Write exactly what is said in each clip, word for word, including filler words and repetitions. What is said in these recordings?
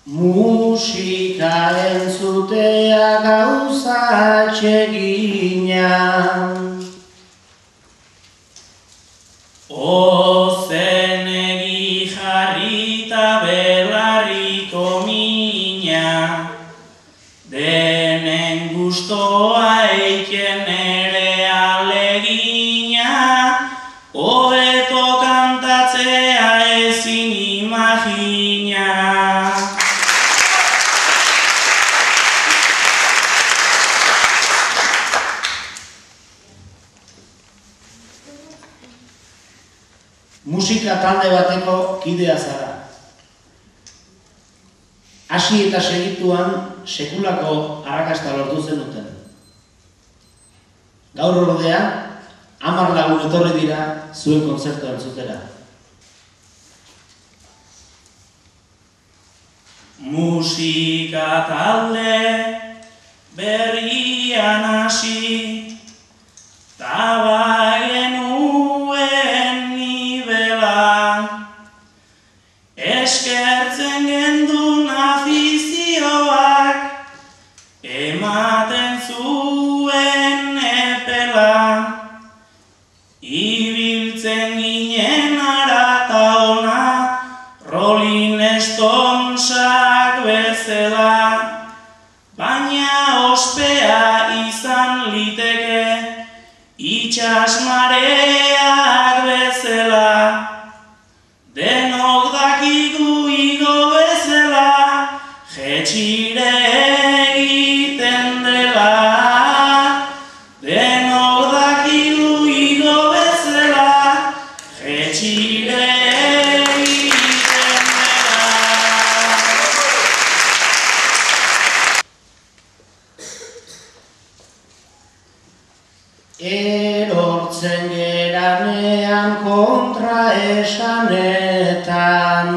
Musika entzutea gauza atsegina. Ozenegi jarrita belarriko mina, denen gustoa eiken ere alegina, hobeto kantatzea ezin imagina. Musika talde bateko kidea zara. Hasi eta segituan sekulako arrakasta lortu zenuten. Gaur ordea, hamar lagun etorri dira zuen kontzertua entzutera. Musika talde berrian hasi, taba genuen nibela, eskertzen gendun afizioak, ematen zuen epela, ibiltzen ginen arata ona, Rolling Stonesak bezala, baina ospea izan liteke, itxas mareak bezala, denok dakigu igo bezala, jetxire egiten dela, denok dakigu igo bezala, jetxire erortzen geranean kontra esanetan.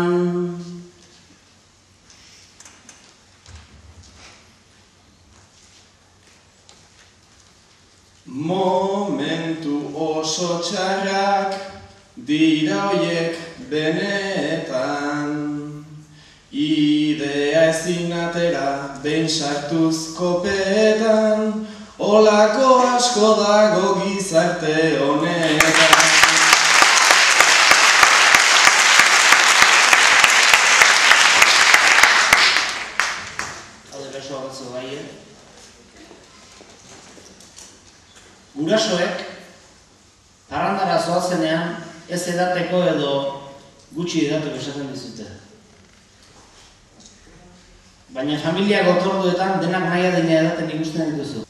Momentu oso txarrak dira hoiek benetan, idea ezin atera behin sartuz kopetan, olako asko dago gizarte honetan. Haude besoa batzu bai, Gurasoek parrandara zoazenean ez edateko edo gutxi edateko esaten dizute. Baina familia gotorduetan denak nahi adina edaten ikusten dituzu.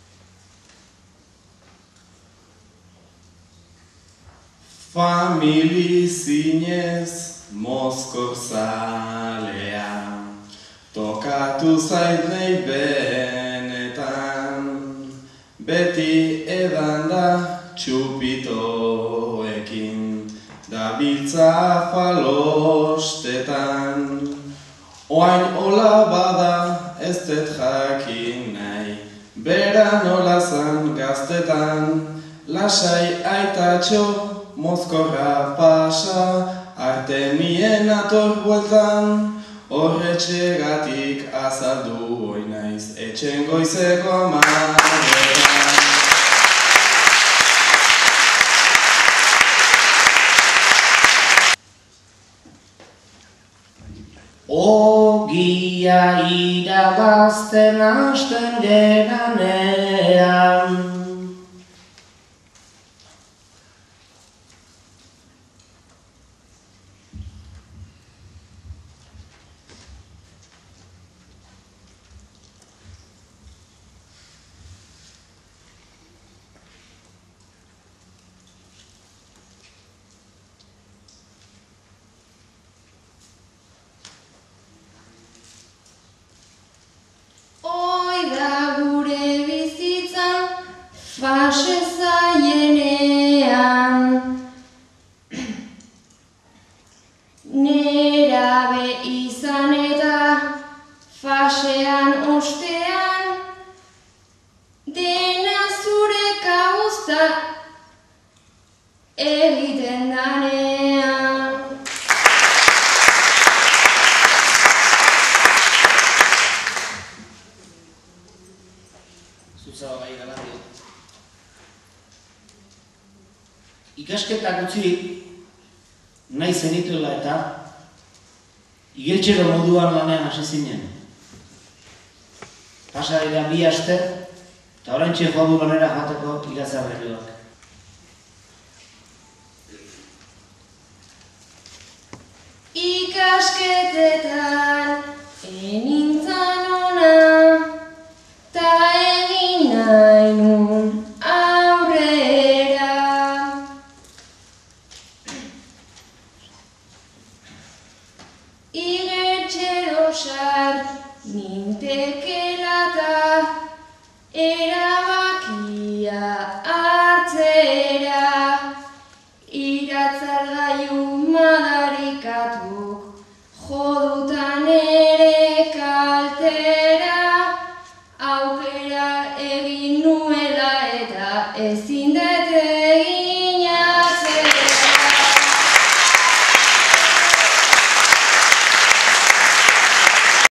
Famili zinez mozkor zalea, tokatu zait nahi benetan, beti edan da txupitoekin, dabiltza falostetan. Oain hola bada ez dut jakin nahi, bera nola zan gaztetan, lasai aitatxo mozkorra pasa, artemien ator bueltan, horretxegatik azaldu hoi naiz, etxen goizeko amaretan. Ogia irabazten hasten geranean, fase zaienean, nerabe izan eta fasean ostean, dena zure kauzta egiten danean. ikasketak utzi nahi zenituela eta igeltsero moduan lanean hasi zinen. Pasa dira bi aste, eta oraintxe joan du lanera joateko irazarreluak. Ikasketetan enintzan ona, ta egin nahi nun aurrera. Igeltsero sar nintekela ta era